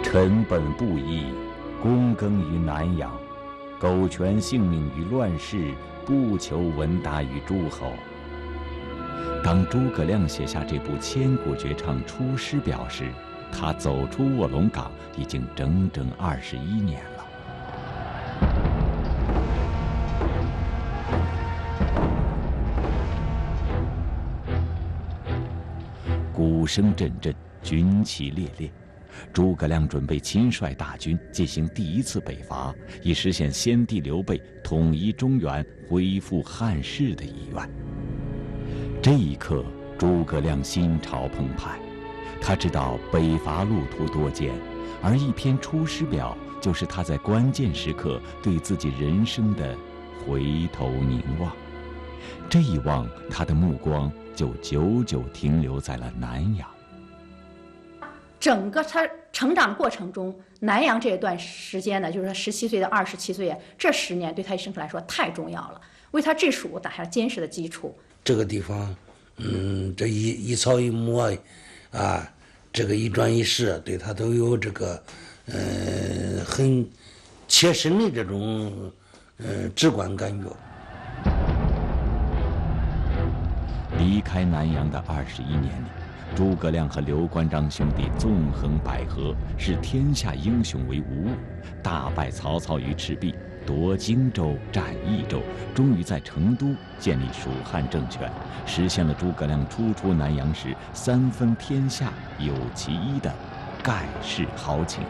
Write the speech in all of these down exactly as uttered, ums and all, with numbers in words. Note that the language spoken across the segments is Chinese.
臣本布衣，躬耕于南阳，苟全性命于乱世，不求闻达于诸侯。当诸葛亮写下这部千古绝唱《出师表》时，他走出卧龙岗已经整整二十一年了。鼓声阵阵，军旗猎猎。诸葛亮准备亲率大军进行第一次北伐，以实现先帝刘备统一中原、恢复汉室的遗愿。这一刻，诸葛亮心潮澎湃，他知道北伐路途多艰，而一篇《出师表》就是他在关键时刻对自己人生的回头凝望。这一望，他的目光就久久停留在了南阳。 整个他成长过程中，南阳这一段时间呢，就是说十七岁到二十七岁这十年，对他一生来说太重要了，为他治蜀打下坚实的基础。 这个地方，嗯，这一一草一木啊，啊，这个一砖一石，对他都有这个，呃，很切身的这种，呃，直观感觉。 离开南阳的二十一年里，诸葛亮和刘关张兄弟纵横捭阖，视天下英雄为无物，大败曹操于赤壁，夺荆州、占益州，终于在成都建立蜀汉政权，实现了诸葛亮初出南阳时三分天下有其一的盖世豪情。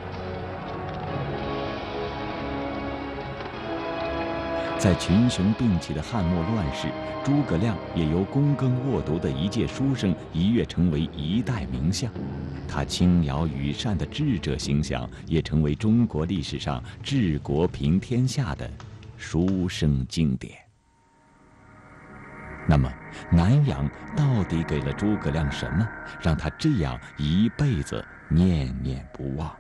在群雄并起的汉末乱世，诸葛亮也由躬耕卧读的一介书生一跃成为一代名相，他轻徭羽扇的智者形象也成为中国历史上治国平天下的书生经典。那么，南阳到底给了诸葛亮什么，让他这样一辈子念念不忘？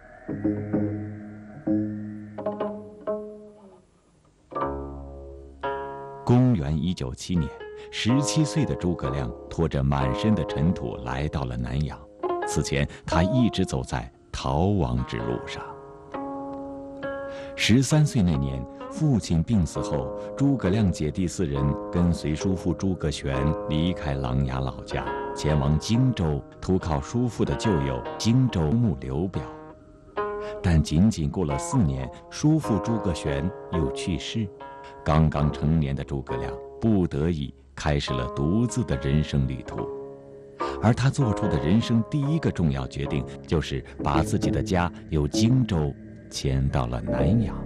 公元一九七年，十七岁的诸葛亮拖着满身的尘土来到了南阳。此前，他一直走在逃亡之路上。十三岁那年，父亲病死后，诸葛亮姐弟四人跟随叔父诸葛玄离开琅琊老家，前往荆州投靠叔父的旧友荆州牧刘表。但仅仅过了四年，叔父诸葛玄又去世。刚刚成年的诸葛亮不得已开始了独自的人生旅途，而他做出的人生第一个重要决定，就是把自己的家由荆州迁到了南阳。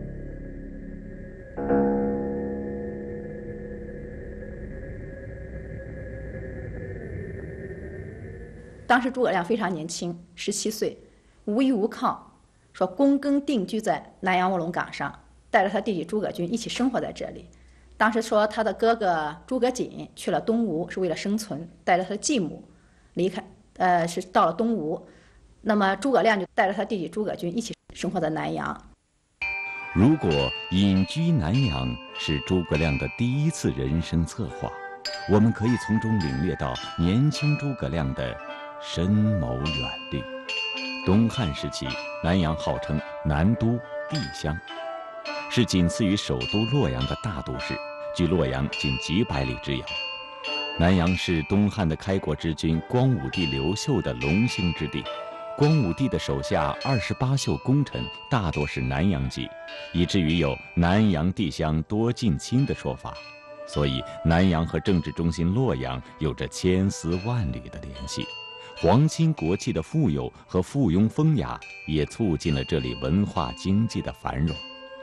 当时诸葛亮非常年轻，十七岁，无依无靠，说躬耕定居在南阳卧龙岗上，带着他弟弟诸葛均一起生活在这里。当时说他的哥哥诸葛瑾去了东吴是为了生存，带着他的继母离开，呃，是到了东吴。那么诸葛亮就带着他弟弟诸葛均一起生活在南阳。 如果隐居南阳是诸葛亮的第一次人生策划，我们可以从中领略到年轻诸葛亮的深谋远虑。东汉时期，南阳号称南都地乡，是仅次于首都洛阳的大都市，距洛阳仅几百里之遥。南阳是东汉的开国之君光武帝刘秀的龙兴之地，光武帝的手下二十八宿功臣大多是南阳籍，以至于有南阳地乡多近亲的说法。所以南阳和政治中心洛阳有着千丝万缕的联系。皇亲国戚的富有和附庸风雅也促进了这里文化经济的繁荣。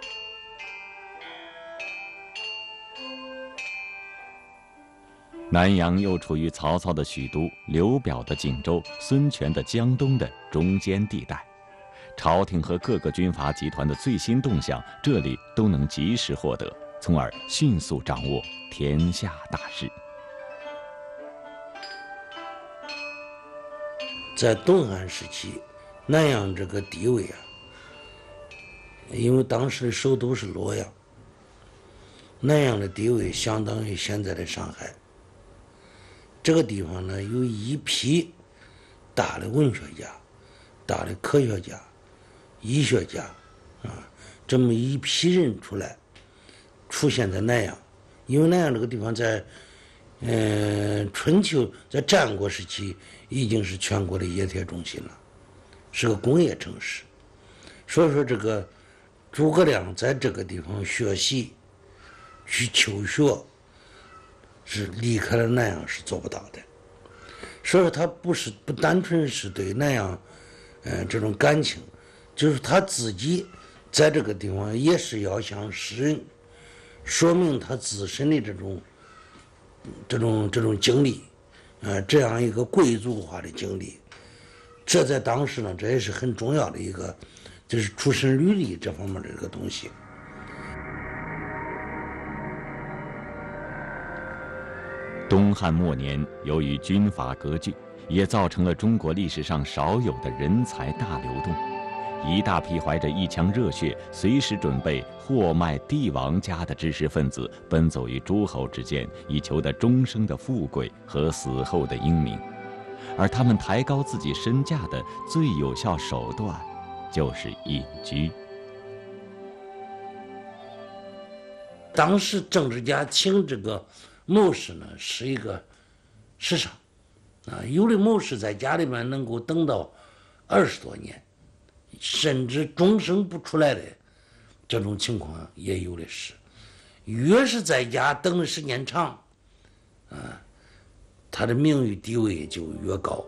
南阳又处于曹操的许都、刘表的荆州、孙权的江东的中间地带，朝廷和各个军阀集团的最新动向，这里都能及时获得，从而迅速掌握天下大势。 在东汉时期，南阳这个地位啊，因为当时的首都是洛阳，南阳的地位相当于现在的上海。这个地方呢，有一批大的文学家、大的科学家， 医学家啊，这么一批人出来，出现在南阳，因为南阳这个地方在，嗯、呃，春秋在战国时期已经是全国的冶铁中心了，是个工业城市，所以说这个诸葛亮在这个地方学习，去求学，是离开了南阳是做不到的。所以说他不是不单纯是对南阳，呃，这种感情，就是他自己在这个地方也是要向世人说明他自身的这种这种这种经历，呃，这样一个贵族化的经历，这在当时呢，这也是很重要的一个，就是出身履历这方面的这个东西。 东汉末年，由于军阀割据，也造成了中国历史上少有的人才大流动。一大批怀着一腔热血，随时准备货卖帝王家的知识分子，奔走于诸侯之间，以求得终生的富贵和死后的英名。而他们抬高自己身价的最有效手段，就是隐居。 当时政治家请这个谋士呢，是一个时尚啊，有的谋士在家里面能够等到二十多年，甚至终生不出来的这种情况也有的是。越是在家等的时间长，啊，他的名誉地位就越高。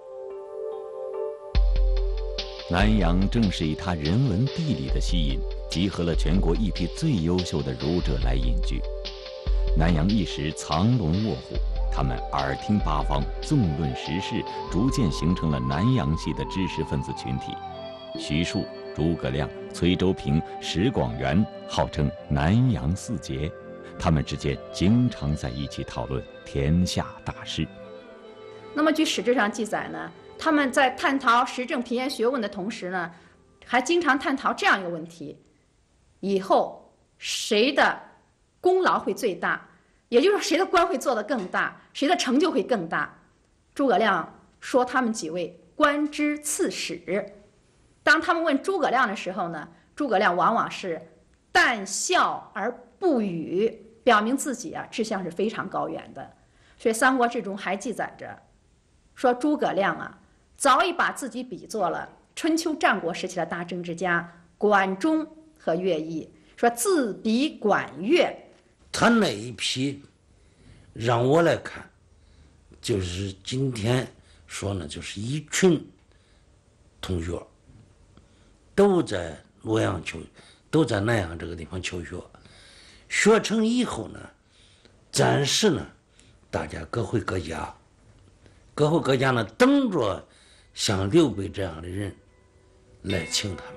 南阳正是以它人文地理的吸引，集合了全国一批最优秀的儒者来隐居。南阳一时藏龙卧虎，他们耳听八方，纵论时事，逐渐形成了南阳系的知识分子群体。徐庶、诸葛亮、崔州平、石广元号称南阳四杰，他们之间经常在一起讨论天下大事。 那么据史志上记载呢，他们在探讨时政平原学问的同时呢，还经常探讨这样一个问题：以后谁的功劳会最大，也就是说谁的官会做得更大，谁的成就会更大。诸葛亮说他们几位官之刺史。当他们问诸葛亮的时候呢，诸葛亮往往是淡笑而不语，表明自己啊志向是非常高远的。所以《三国志》中还记载着说，诸葛亮啊早已把自己比作了春秋战国时期的大政治家管仲和乐毅，说自比管乐。 他那一批让我来看，就是今天说呢，就是一群同学都在洛阳求，都在南阳这个地方求学，学成以后呢，暂时呢，大家各回各家，各回各家呢，等着像刘备这样的人来请他们。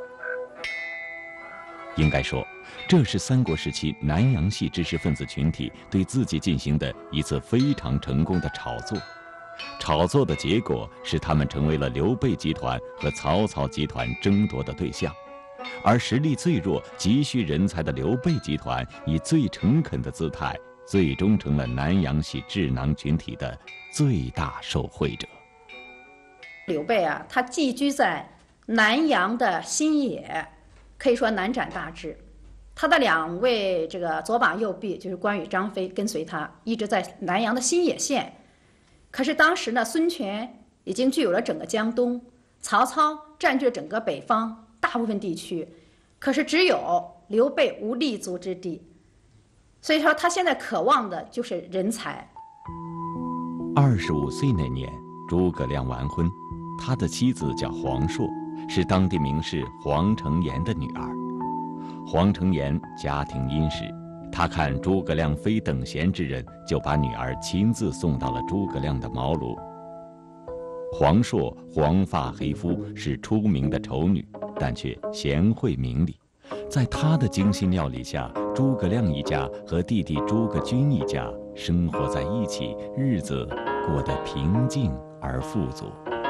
应该说，这是三国时期南阳系知识分子群体对自己进行的一次非常成功的炒作。炒作的结果是他们成为了刘备集团和曹操集团争夺的对象，而实力最弱、急需人才的刘备集团以最诚恳的姿态，最终成了南阳系智囊群体的最大受惠者。 刘备啊，他寄居在南阳的新野，可以说南展大志。他的两位这个左膀右臂就是关羽、张飞跟随他，一直在南阳的新野县。可是当时呢，孙权已经具有了整个江东，曹操占据了整个北方大部分地区，可是只有刘备无立足之地。所以说，他现在渴望的就是人才。 二十五岁那年，诸葛亮完婚，他的妻子叫黄硕，是当地名士黄承彦的女儿。黄承彦家庭殷实，他看诸葛亮非等闲之人，就把女儿亲自送到了诸葛亮的茅庐。黄硕黄发黑肤，是出名的丑女，但却贤惠明理。在她的精心料理下，诸葛亮一家和弟弟诸葛均一家生活在一起，日子过得平静而富足。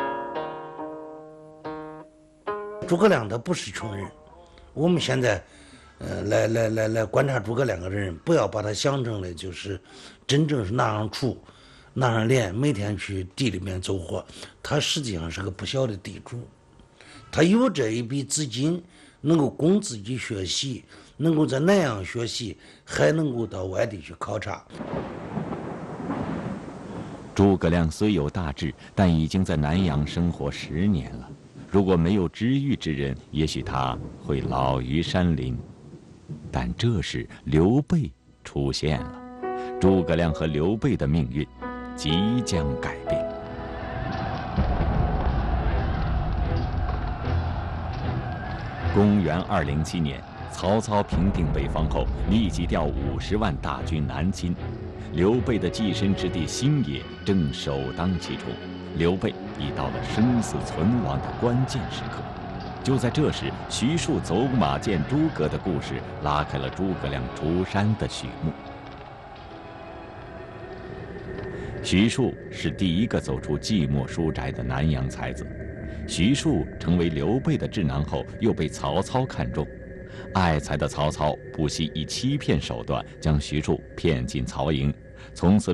诸葛亮他不是穷人，我们现在呃，来来来来观察诸葛亮个人，不要把他想成了就是真正是那样锄、那样练，每天去地里面走活。他实际上是个不小的地主， 他有这一笔资金，能够供自己学习，能够在南阳学习，还能够到外地去考察。 诸葛亮虽有大志，但已经在南阳生活十年了。如果没有知遇之人，也许他会老于山林。但这时刘备出现了，诸葛亮和刘备的命运即将改变。公元二零七年，曹操平定北方后，立即调五十万大军南侵。刘备的寄身之地新野正首当其冲，刘备已到了生死存亡的关键时刻。就在这时，徐庶走马见诸葛的故事拉开了诸葛亮出山的序幕。徐庶是第一个走出寂寞书宅的南阳才子。徐庶成为刘备的智囊后，又被曹操看中。爱才的曹操不惜以欺骗手段将徐庶骗进曹营，从此